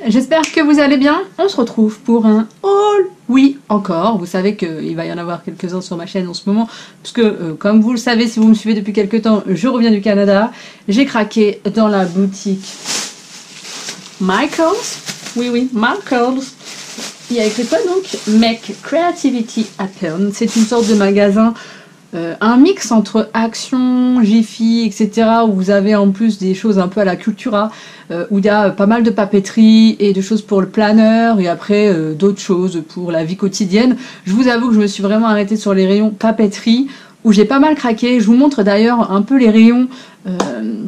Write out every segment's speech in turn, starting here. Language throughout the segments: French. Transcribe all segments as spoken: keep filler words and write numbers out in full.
j'espère que vous allez bien. On se retrouve pour un haul. Oui, encore. Vous savez qu'il va y en avoir quelques-uns sur ma chaîne en ce moment. Parce que, euh, comme vous le savez, si vous me suivez depuis quelques temps, je reviens du Canada. J'ai craqué dans la boutique Michaels. Oui, oui, Michaels. Il y a écrit quoi donc? Make Creativity Happen. C'est une sorte de magasin. Euh, un mix entre Action, Jiffy, et cetera. Où vous avez en plus des choses un peu à la Cultura, euh, où il y a pas mal de papeterie et de choses pour le planeur, et après euh, d'autres choses pour la vie quotidienne. Je vous avoue que je me suis vraiment arrêtée sur les rayons papeterie, où j'ai pas mal craqué. Je vous montre d'ailleurs un peu les rayons euh,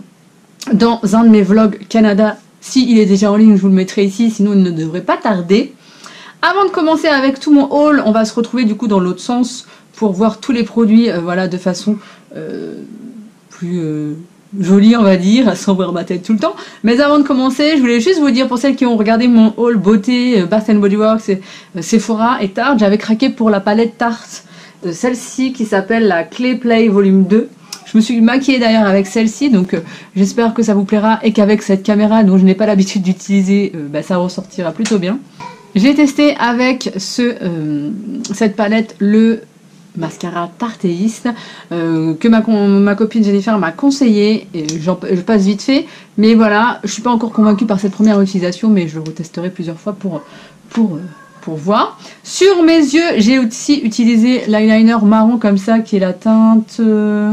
dans un de mes vlogs Canada. S'il est déjà en ligne, je vous le mettrai ici, sinon il ne devrait pas tarder. Avant de commencer avec tout mon haul, on va se retrouver du coup dans l'autre sens, pour voir tous les produits euh, voilà, de façon euh, plus euh, jolie, on va dire, sans voir ma tête tout le temps. Mais avant de commencer, je voulais juste vous dire, pour celles qui ont regardé mon haul beauté, euh, Bath and Body Works, et, euh, Sephora et Tarte, j'avais craqué pour la palette Tarte, euh, celle-ci qui s'appelle la Clay Play Volume deux. Je me suis maquillée d'ailleurs avec celle-ci, donc euh, j'espère que ça vous plaira et qu'avec cette caméra dont je n'ai pas l'habitude d'utiliser, euh, bah, ça ressortira plutôt bien. J'ai testé avec ce, euh, cette palette le mascara Tarteist euh, que ma, ma copine Jennifer m'a conseillé, et je passe vite fait, mais voilà, je suis pas encore convaincue par cette première utilisation, mais je le retesterai plusieurs fois pour, pour, pour voir. Sur mes yeux, j'ai aussi utilisé l'eyeliner marron comme ça, qui est la teinte euh,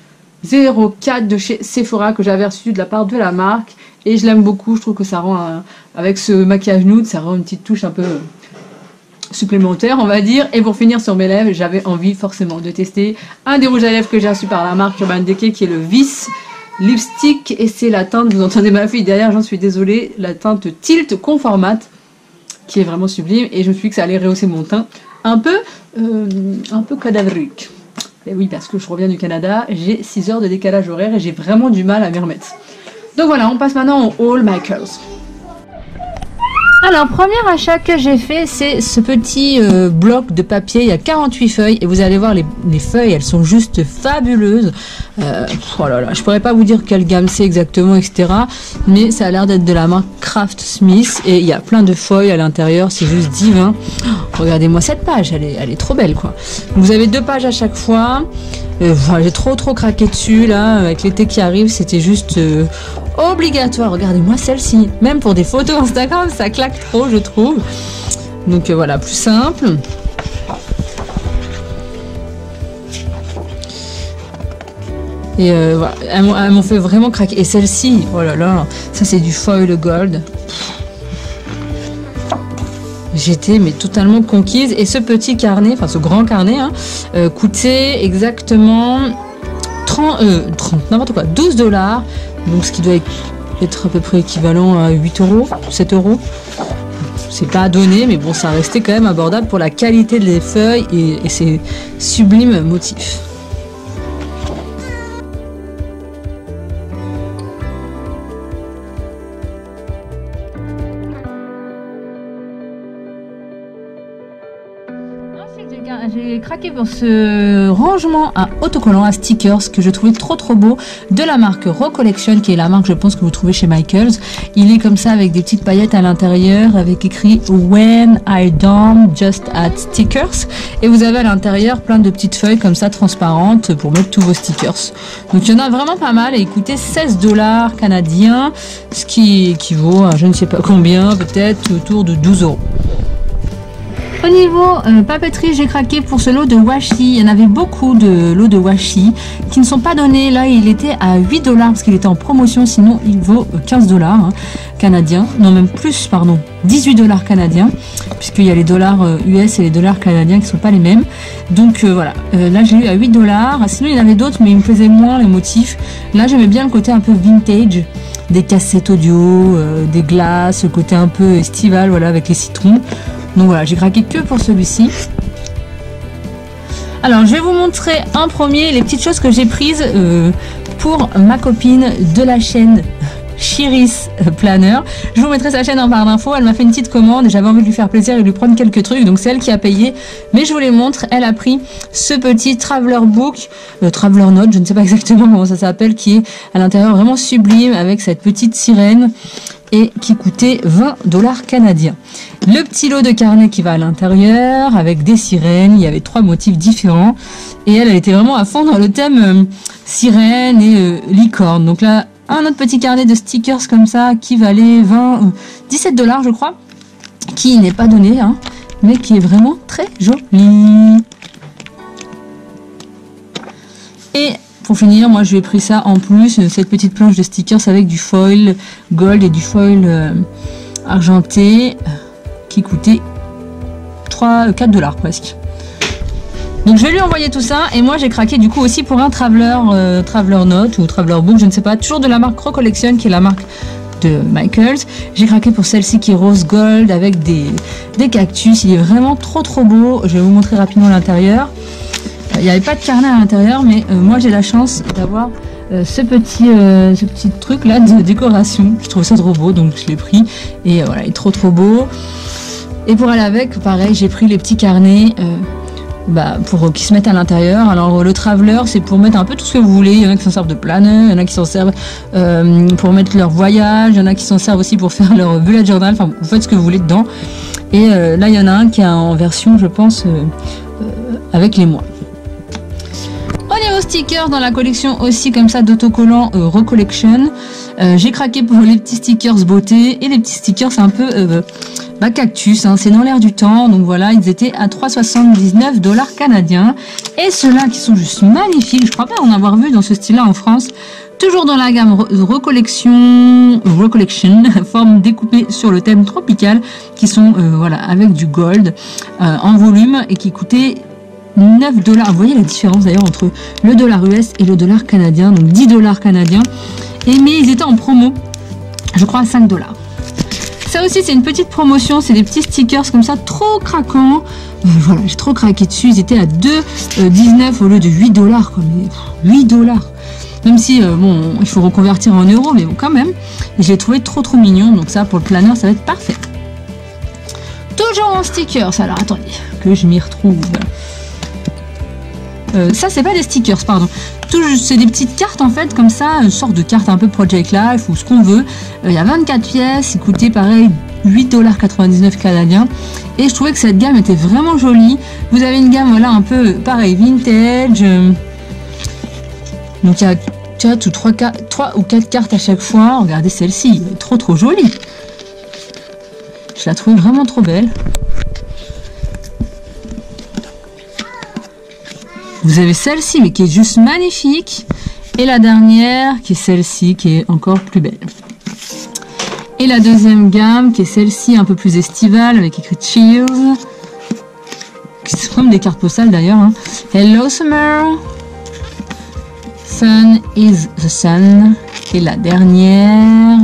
zéro quatre de chez Sephora, que j'avais reçu de la part de la marque, et je l'aime beaucoup. Je trouve que ça rend, un, avec ce maquillage nude, ça rend une petite touche un peu supplémentaire, on va dire. Et pour finir sur mes lèvres, j'avais envie forcément de tester un des rouges à lèvres que j'ai reçu par la marque Urban Decay, qui est le Vis Lipstick, et c'est la teinte, vous entendez ma fille derrière, j'en suis désolée, la teinte Tilt Conformat, qui est vraiment sublime, et je me suis dit que ça allait rehausser mon teint un peu euh, un peu cadavérique. Et oui, parce que je reviens du Canada, j'ai six heures de décalage horaire et j'ai vraiment du mal à m'y remettre. Donc voilà, on passe maintenant au haul Michaels. Alors, premier achat que j'ai fait, c'est ce petit euh, bloc de papier. Il y a quarante-huit feuilles et vous allez voir, les, les feuilles, elles sont juste fabuleuses. Euh, oh là là, je pourrais pas vous dire quelle gamme c'est exactement, et cetera. Mais ça a l'air d'être de la marque Craft Smith et il y a plein de feuilles à l'intérieur, c'est juste divin. Oh, regardez-moi cette page, elle est, elle est trop belle, quoi. Vous avez deux pages à chaque fois. Euh, voilà, j'ai trop trop craqué dessus là, avec l'été qui arrive, c'était juste euh, obligatoire. Regardez-moi celle-ci, même pour des photos Instagram, ça claque trop, je trouve. Donc euh, voilà, plus simple. Et euh, voilà, elles, elles m'ont fait vraiment craquer. Et celle-ci, oh là là, ça c'est du foil gold. J'étais mais totalement conquise. Et ce petit carnet, enfin ce grand carnet, hein, euh, coûtait exactement trente, euh, trente, n'importe quoi, douze dollars. Donc ce qui doit être à peu près équivalent à huit euros, sept euros. C'est pas à donner, mais bon, ça restait quand même abordable pour la qualité des feuilles et, et ses sublimes motifs. J'ai craqué pour ce rangement à autocollant, à stickers, que je trouvais trop trop beau, de la marque Recollection, qui est la marque, je pense, que vous trouvez chez Michaels. Il est comme ça avec des petites paillettes à l'intérieur, avec écrit When I don't just add stickers. Et vous avez à l'intérieur plein de petites feuilles comme ça transparentes pour mettre tous vos stickers. Donc il y en a vraiment pas mal et il coûtait seize dollars canadiens, ce qui équivaut à je ne sais pas combien, peut-être autour de douze euros. Au niveau euh, papeterie, j'ai craqué pour ce lot de washi. Il y en avait beaucoup de lots de washi qui ne sont pas donnés. Là, il était à huit dollars parce qu'il était en promotion. Sinon, il vaut quinze dollars hein, canadiens. Non, même plus, pardon. dix-huit dollars canadiens. Puisqu'il y a les dollars euh, U S et les dollars canadiens qui ne sont pas les mêmes. Donc euh, voilà. Euh, là, j'ai eu à huit dollars. Sinon, il y en avait d'autres, mais il me plaisaient moins les motifs. Là, j'aimais bien le côté un peu vintage. Des cassettes audio, euh, des glaces, le côté un peu estival, voilà, avec les citrons. Donc voilà, j'ai craqué que pour celui-ci. Alors, je vais vous montrer en premier les petites choses que j'ai prises euh, pour ma copine de la chaîne Chiris Planner. Je vous mettrai sa chaîne en barre d'infos. Elle m'a fait une petite commande et j'avais envie de lui faire plaisir et de lui prendre quelques trucs. Donc c'est elle qui a payé. Mais je vous les montre. Elle a pris ce petit Traveler Book, euh, Traveler Note, je ne sais pas exactement comment ça s'appelle, qui est à l'intérieur vraiment sublime avec cette petite sirène et qui coûtait vingt dollars canadiens. Le petit lot de carnet qui va à l'intérieur avec des sirènes, il y avait trois motifs différents et elle, elle était vraiment à fond dans le thème euh, sirène et euh, licorne. Donc là, un autre petit carnet de stickers comme ça qui valait vingt, euh, dix-sept dollars je crois, qui n'est pas donné, hein, mais qui est vraiment très joli. Et pour finir, moi je lui ai pris ça en plus, cette petite planche de stickers avec du foil gold et du foil euh, argenté qui coûtait trois, quatre dollars presque. Donc je vais lui envoyer tout ça et moi j'ai craqué du coup aussi pour un Traveler, euh, Traveler Note ou Traveler Book, je ne sais pas, toujours de la marque Crow Collection qui est la marque de Michaels. J'ai craqué pour celle-ci qui est rose gold avec des, des cactus, il est vraiment trop trop beau. Je vais vous montrer rapidement l'intérieur. Il n'y avait pas de carnet à l'intérieur, mais euh, moi j'ai la chance d'avoir euh, ce petit euh, ce petit truc là de décoration. Je trouve ça trop beau, donc je l'ai pris et euh, voilà, il est trop trop beau. Et pour aller avec, pareil, j'ai pris les petits carnets euh, bah, pour euh, qui se mettent à l'intérieur. Alors le Traveler, c'est pour mettre un peu tout ce que vous voulez. Il y en a qui s'en servent de planeur, il y en a qui s'en servent euh, pour mettre leur voyage, il y en a qui s'en servent aussi pour faire leur bullet journal. Enfin, vous faites ce que vous voulez dedans. Et euh, là, il y en a un qui est en version, je pense, euh, euh, avec les mois. Au niveau stickers, dans la collection aussi comme ça d'autocollants euh, Recollection, euh, j'ai craqué pour les petits stickers beauté et les petits stickers un peu euh, bah, cactus, hein, c'est dans l'air du temps, donc voilà, ils étaient à trois soixante-dix-neuf dollars canadiens. Et ceux-là qui sont juste magnifiques, je crois pas en avoir vu dans ce style-là en France, toujours dans la gamme Recollection, Recollection, forme découpée sur le thème tropical, qui sont euh, voilà avec du gold euh, en volume et qui coûtaient neuf dollars. Vous voyez la différence d'ailleurs entre le dollar U S et le dollar canadien, donc dix dollars canadiens. Et mais ils étaient en promo, je crois à cinq dollars. Ça aussi c'est une petite promotion, c'est des petits stickers comme ça trop craquants. Euh, voilà, j'ai trop craqué dessus, ils étaient à deux dix-neuf au lieu de huit dollars. huit dollars. Même si euh, bon, il faut reconvertir en euros, mais bon quand même. Et je l'ai trouvé trop trop mignon, donc ça pour le planeur ça va être parfait. Toujours en stickers, alors attendez que je m'y retrouve. Euh, ça c'est pas des stickers, pardon. C'est des petites cartes en fait, comme ça, une sorte de carte un peu Project Life ou ce qu'on veut. Il euh, y a vingt-quatre pièces, il coûtait pareil huit dollars quatre-vingt-dix-neuf canadiens. Et je trouvais que cette gamme était vraiment jolie. Vous avez une gamme voilà un peu pareil, vintage. Euh, donc il y a quatre ou trois, trois ou quatre cartes à chaque fois. Regardez celle-ci, elle est trop trop jolie. Je la trouve vraiment trop belle. Vous avez celle-ci, mais qui est juste magnifique. Et la dernière, qui est celle-ci, qui est encore plus belle. Et la deuxième gamme, qui est celle-ci, un peu plus estivale, avec écrit Cheers. C'est comme des cartes postales d'ailleurs. Hein. Hello Summer. Sun is the sun. Et la dernière.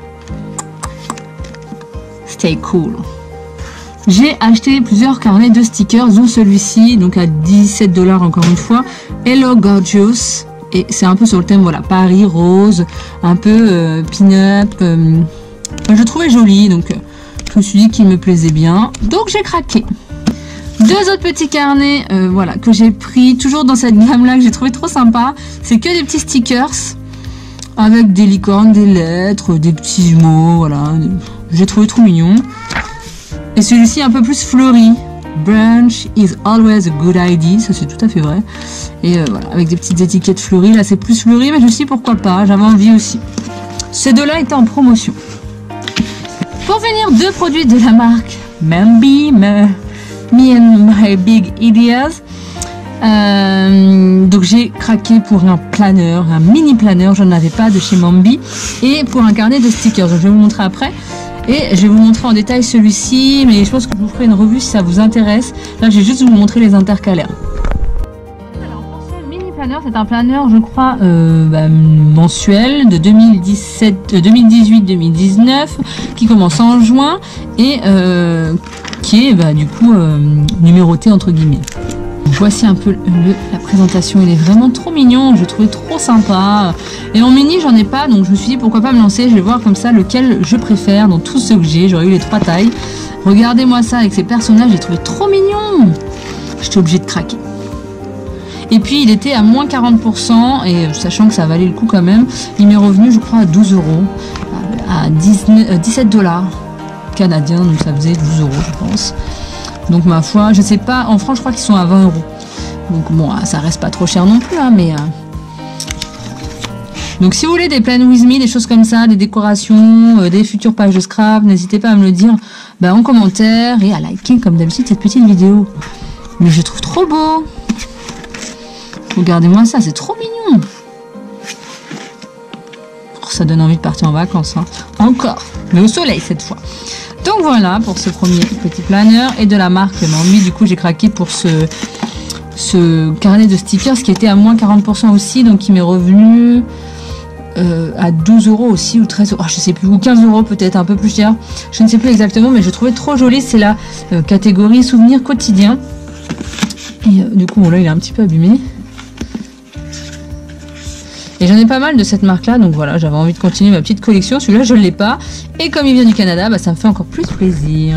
Stay cool. J'ai acheté plusieurs carnets de stickers, dont celui-ci, donc à dix-sept dollars encore une fois. Hello Gorgeous. Et c'est un peu sur le thème, voilà, Paris, rose, un peu euh, pin-up. Euh, je le trouvais joli, donc euh, je me suis dit qu'il me plaisait bien. Donc j'ai craqué. Deux autres petits carnets, euh, voilà, que j'ai pris, toujours dans cette gamme-là, que j'ai trouvé trop sympa. C'est que des petits stickers, avec des licornes, des lettres, des petits mots, voilà. J'ai trouvé trop mignon. Et celui-ci un peu plus fleuri. Brunch is always a good idea. Ça c'est tout à fait vrai. Et euh, voilà, avec des petites étiquettes fleuries. Là c'est plus fleuri, mais je me suis dit pourquoi pas. J'avais envie aussi. Ces deux-là étaient en promotion. Pour finir, deux produits de la marque Mambi, Me, Me and My Big Ideas. Euh, donc j'ai craqué pour un planeur, un mini planeur. Je n'en avais pas de chez Mambi. Et pour un carnet de stickers. Je vais vous montrer après. Et je vais vous montrer en détail celui-ci, mais je pense que je vous ferai une revue si ça vous intéresse. Là, je vais juste vous montrer les intercalaires. Alors, pour ce mini planeur, c'est un planeur, je crois, euh, bah, mensuel de deux mille dix-sept, deux mille dix-huit deux mille dix-neuf, qui commence en juin et euh, qui est bah, du coup euh, numéroté entre guillemets. Voici un peu le, la présentation, il est vraiment trop mignon, je trouvais trop sympa. Et en mini j'en ai pas, donc je me suis dit pourquoi pas me lancer, je vais voir comme ça lequel je préfère dans tous ceux que j'ai, j'aurais eu les trois tailles. Regardez-moi ça avec ces personnages, j'ai trouvé trop mignon. J'étais obligée de craquer. Et puis il était à moins quarante pour cent, et sachant que ça valait le coup quand même, il m'est revenu je crois à douze euros. à dix-sept dollars canadiens, donc ça faisait douze euros je pense. Donc ma foi, je sais pas, en France je crois qu'ils sont à vingt euros. Donc bon, ça reste pas trop cher non plus, hein, mais... Euh... Donc si vous voulez des Plan With Me, des choses comme ça, des décorations, euh, des futures pages de scrap, n'hésitez pas à me le dire bah, en commentaire et à liker comme d'habitude cette petite vidéo. Mais je trouve trop beau. Regardez-moi ça, c'est trop mignon. Oh, ça donne envie de partir en vacances, hein. Encore, mais au soleil cette fois. Donc voilà pour ce premier petit planeur et de la marque Mambi. Du coup j'ai craqué pour ce, ce carnet de stickers qui était à moins quarante pour cent aussi, donc qui m'est revenu euh, à douze euros aussi ou treize euros, oh, je sais plus, ou quinze euros peut-être, un peu plus cher, je ne sais plus exactement, mais je trouvais trop joli. C'est la euh, catégorie souvenirs quotidiens et euh, du coup bon, là il est un petit peu abîmé. Et j'en ai pas mal de cette marque-là, donc voilà, j'avais envie de continuer ma petite collection. Celui-là, je ne l'ai pas. Et comme il vient du Canada, bah, ça me fait encore plus plaisir.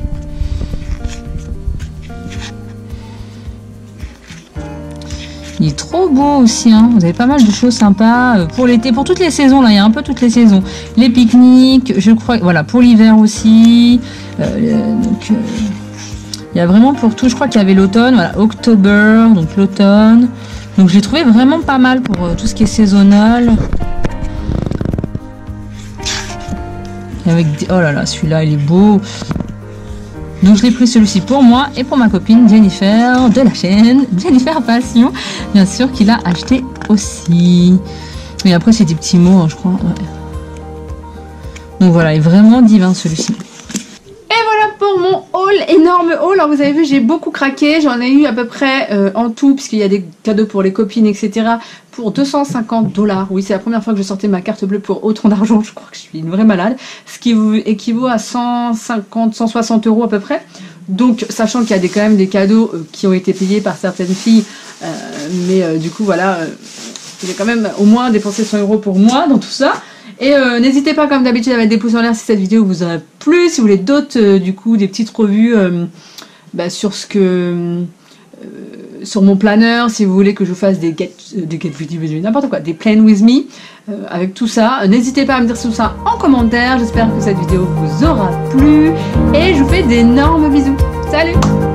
Il est trop beau aussi, hein. Vous avez pas mal de choses sympas pour l'été, pour toutes les saisons. Là, il y a un peu toutes les saisons. Les pique-niques, je crois, voilà, pour l'hiver aussi. Euh, donc, euh, il y a vraiment pour tout. Je crois qu'il y avait l'automne, voilà, October, donc l'automne. Donc je l'ai trouvé vraiment pas mal pour euh, tout ce qui est saisonnal. Et avec des... Oh là là, celui-là il est beau. Donc je l'ai pris celui-ci pour moi et pour ma copine Jennifer de la chaîne Jennifer Passion, bien sûr, qui l'a acheté aussi. Et après c'est des petits mots, hein, je crois. Ouais. Donc voilà, il est vraiment divin celui-ci. Pour mon haul, énorme haul. Alors vous avez vu, j'ai beaucoup craqué, j'en ai eu à peu près euh, en tout, puisqu'il y a des cadeaux pour les copines, et cetera, pour deux cent cinquante dollars. Oui, c'est la première fois que je sortais ma carte bleue pour autant d'argent, je crois que je suis une vraie malade, ce qui équivaut à cent cinquante, cent soixante euros à peu près. Donc sachant qu'il y a des, quand même des cadeaux euh, qui ont été payés par certaines filles, euh, mais euh, du coup voilà, euh, j'ai quand même au moins dépensé cent euros pour moi dans tout ça. Et euh, n'hésitez pas comme d'habitude à mettre des pouces en l'air si cette vidéo vous a plu, si vous voulez d'autres euh, du coup des petites revues euh, bah, sur ce que euh, sur mon planeur, si vous voulez que je vous fasse des get, euh, des get videos, n'importe quoi, des Plan With Me euh, avec tout ça. N'hésitez pas à me dire tout ça en commentaire. J'espère que cette vidéo vous aura plu et je vous fais d'énormes bisous. Salut!